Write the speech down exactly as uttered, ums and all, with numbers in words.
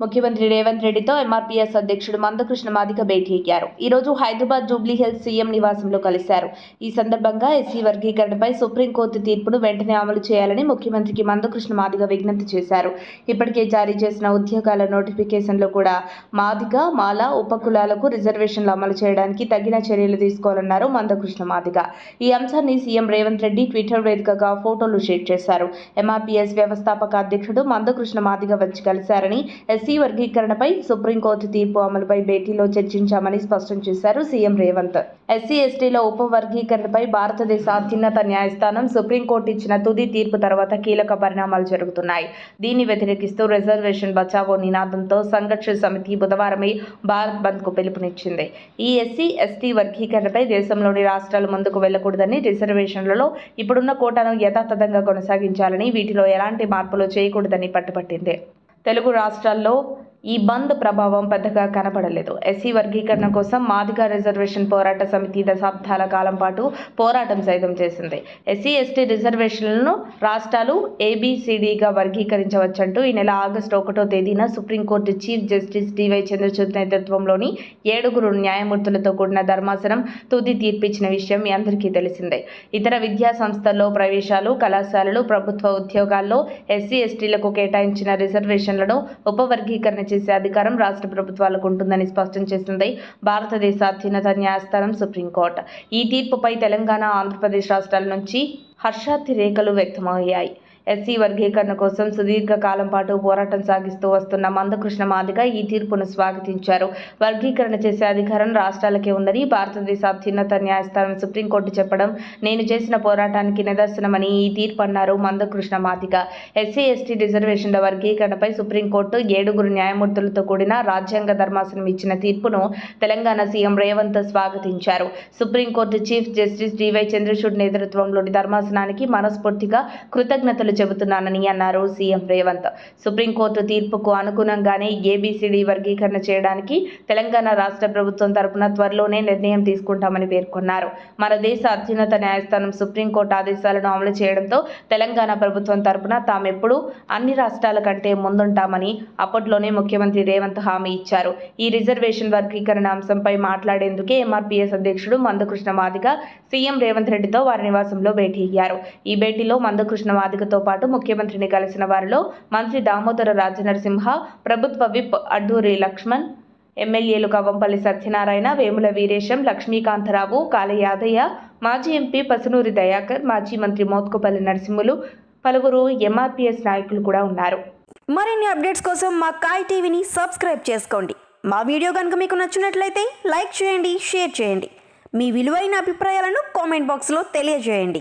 ముఖ్యమంత్రి రేవంత్ రెడ్డితో ఎంఆర్పీఎస్ అధ్యక్షుడు మందకృష్ణ మాదిగ భేటీ అయ్యారు. ఈ రోజు హైదరాబాద్ జూబ్లీ హిల్స్ సీఎం నివాసంలో కలిశారు. ఈ సందర్భంగా ఎస్సీ వర్గీకరణపై సుప్రీంకోర్టు తీర్పును వెంటనే అమలు చేయాలని ముఖ్యమంత్రికి మందకృష్ణ మాదిగ విజ్ఞప్తి చేశారు. ఇప్పటికే జారీ చేసిన ఉద్యోగాల నోటిఫికేషన్లో కూడా మాదిగ, మాల, ఉపకులాలకు రిజర్వేషన్లు అమలు చేయడానికి తగిన చర్యలు తీసుకోవాలన్నారు మందకృష్ణ మాదిగ. ఈ అంశాన్ని సీఎం రేవంత్ రెడ్డి ట్విట్టర్ వేదికగా ఫోటోలు షేర్ చేశారు. ఎంఆర్పీఎస్ వ్యవస్థాపక అధ్యక్షుడు మందకృష్ణ మాదిగ వచ్చి కలిశారని, ఎస్సీ వర్గీకరణపై సుప్రీంకోర్టు తీర్పు అమలుపై భేటీలో చర్చించామని స్పష్టం చేశారు సీఎం రేవంత్. ఎస్సీ ఎస్టీల ఉపవర్గీకరణపై భారతదేశ అత్యున్నత న్యాయస్థానం సుప్రీంకోర్టు ఇచ్చిన తుది తీర్పు తర్వాత కీలక పరిణామాలు జరుగుతున్నాయి. దీన్ని వ్యతిరేకిస్తూ రిజర్వేషన్ బచావో నినాదంతో సంఘర్ష సమితి బుధవారమే భారత్ బంద్కు పిలుపునిచ్చింది. ఈ ఎస్సీ ఎస్టీ వర్గీకరణపై దేశంలోని రాష్ట్రాలు ముందుకు వెళ్లకూడదని, రిజర్వేషన్లలో ఇప్పుడున్న కోటాను యథాతథంగా కొనసాగించాలని, వీటిలో ఎలాంటి మార్పులు చేయకూడదని పట్టుపట్టింది. తెలుగు రాష్ట్రాల్లో ఈ బంద్ ప్రభావం పెద్దగా కనపడలేదు. ఎస్సీ వర్గీకరణ కోసం మాదిగ రిజర్వేషన్ పోరాట సమితి దశాబ్దాల కాలం పాటు పోరాటం సైతం చేసింది. ఎస్సీ ఎస్టీ రిజర్వేషన్లను రాష్ట్రాలు ఏబిసిడిగా వర్గీకరించవచ్చంటూ ఈ నెల ఆగస్టు ఒకటో తేదీన supreme court chief justice D Y Chandrachud నేతృత్వంలోని ఏడుగురు న్యాయమూర్తులతో కూడిన ధర్మాసనం తుది తీర్పిచ్చిన విషయం మీ అందరికీ తెలిసిందే. ఇతర విద్యా సంస్థల్లో ప్రవేశాలు, కళాశాలలు, ప్రభుత్వ ఉద్యోగాల్లో ఎస్సీ ఎస్టీలకు కేటాయించిన రిజర్వేషన్లను ఉపవర్గీకరణ చేసే అధికారం రాష్ట్ర ప్రభుత్వాలకు ఉంటుందని స్పష్టం చేసింది భారతదేశ అత్యున్నత న్యాయస్థానం సుప్రీంకోర్టు. ఈ తీర్పుపై తెలంగాణ, ఆంధ్రప్రదేశ్ రాష్ట్రాల నుంచి హర్షాతిరేకలు వ్యక్తమయ్యాయి. ఎస్సీ వర్గీకరణ కోసం సుదీర్ఘ కాలం పాటు పోరాటం సాగిస్తూ వస్తున్న మందకృష్ణ మాదిగ ఈ తీర్పును స్వాగతించారు. వర్గీకరణ చేసే అధికారం రాష్ట్రాలకే ఉందని భారతదేశ అత్యున్నత న్యాయస్థానం సుప్రీంకోర్టు చెప్పడం నేను చేసిన పోరాటానికి నిదర్శనమని ఈ తీర్పు అన్నారు మందకృష్ణ మాదిగ. ఎస్సీ ఎస్టీ రిజర్వేషన్ల వర్గీకరణపై సుప్రీంకోర్టు ఏడుగురు న్యాయమూర్తులతో కూడిన రాజ్యాంగ ధర్మాసనం ఇచ్చిన తీర్పును తెలంగాణ సీఎం రేవంత్ స్వాగతించారు. Supreme court chief justice D Y Chandrachud నేతృత్వంలోని ధర్మాసనానికి మనస్ఫూర్తిగా కృతజ్ఞతలు చెబుతున్నానని అన్నారు సీఎం రేవంత్. సుప్రీంకోర్టు తీర్పుకు అనుగుణంగానే ఏబిసిడి వర్గీకరణ చేయడానికి తెలంగాణ రాష్ట్ర ప్రభుత్వం తరపున త్వరలోనే నిర్ణయం తీసుకుంటామని పేర్కొన్నారు. మన దేశ అత్యున్నత న్యాయస్థానం సుప్రీంకోర్టు ఆదేశాలను అమలు చేయడంతో తెలంగాణ ప్రభుత్వం తరపున తామెప్పుడు అన్ని రాష్ట్రాల కంటే ముందుంటామని అప్పట్లోనే ముఖ్యమంత్రి రేవంత్ హామీ ఇచ్చారు. ఈ రిజర్వేషన్ వర్గీకరణ అంశంపై మాట్లాడేందుకే ఎంఆర్పీఎస్ అధ్యక్షుడు మందకృష్ణ మాదిగ సీఎం రేవంత్ రెడ్డితో వారి నివాసంలో భేటీ అయ్యారు. ఈ భేటీలో మందకృష్ణ మాదిగతో పాటు ముఖ్యమంత్రిని కలిసిన వారిలో మంత్రి దామోదర రాజనరసింహ, ప్రభుత్వ విప్ అడ్డూరి లక్ష్మణ్, ఎమ్మెల్యేలు కవంపల్లి సత్యనారాయణ, వేముల వీరేశం, లక్ష్మీకాంతరావు, కాళ యాదయ్య, మాజీ ఎంపీ పసునూరి దయాకర్, మాజీ మంత్రి మోత్కుపల్లి నరసింహులు, పలువురు ఎంఆర్పీఎస్ నాయకులు కూడా ఉన్నారు. మరిన్ని అప్డేట్స్ కోసం మా కాయ్ టీవీని సబ్స్క్రైబ్ చేసుకోండి. మా వీడియో కనుక మీకు నచ్చినట్లయితే లైక్ చేయండి, షేర్ చేయండి. మీ విలువైన అభిప్రాయాలను కామెంట్ బాక్స్లో తెలియజేయండి.